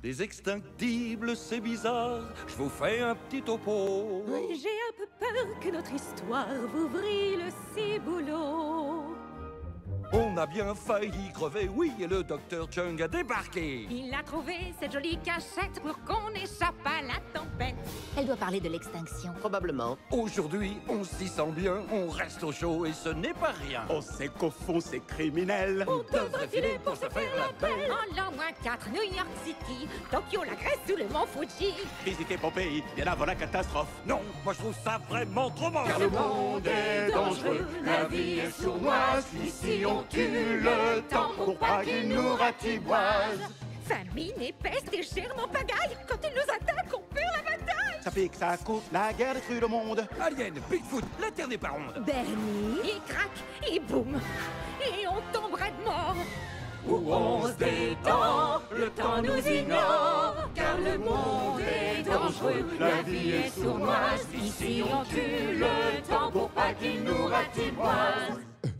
Les extinctibles, c'est bizarre, je vous fais un petit topo. J'ai un peu peur que notre histoire vous vrille le ciboulot. On a bien failli crever, oui, et le docteur Chung a débarqué. Il a trouvé cette jolie cachette pour qu'on échappe à la tempête. Elle doit parler de l'extinction. Probablement. Aujourd'hui, on s'y sent bien, on reste au chaud et ce n'est pas rien. On sait qu'au fond c'est criminel. On devrait filer pour se faire la belle. En l'an -4, New York City, Tokyo, la Grèce ou le mont Fuji. Visiter Pompéi, bien avant la catastrophe. Non, moi je trouve ça vraiment trop moche. Car le monde est dangereux, la vie est sournoise. Ici on tue le temps pour pas qu'il nous ratiboise. Famine et peste et germes en pagaille. Quand ils nous attaquent, on perd la bataille. Ça pique, ça coûte, la guerre détruit le monde. Alien, Bigfoot, la Terre n'est pas ronde. Bernie, il craque, et boum, et on tomberait de mort. Où on se détend, le temps nous ignore. Car le monde est dangereux, la vie est sournoise. Ici on tue le temps pour pas qu'il nous ratiboise.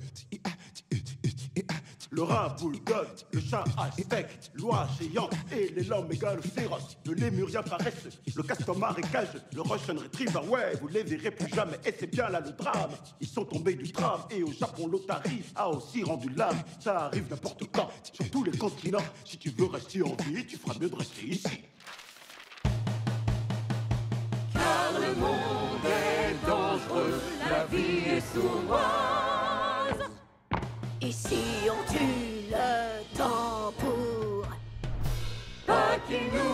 Le rat bulldog, le chat aztèque, l'oie géante et l'élan mégal féroce. Le lémurien paresseux, le castor marécageux, le russian retriever, ouais, vous les verrez plus jamais. Et c'est bien là le drame. Ils sont tombés du tram et au Japon l'otarie a aussi rendu l'âme. Ça arrive n'importe quand, sur tous les continents. Si tu veux rester en vie, tu feras mieux de rester ici. Car le monde est dangereux, la vie est sournoise. Ici, on tue le temps pour Pas qu'il nous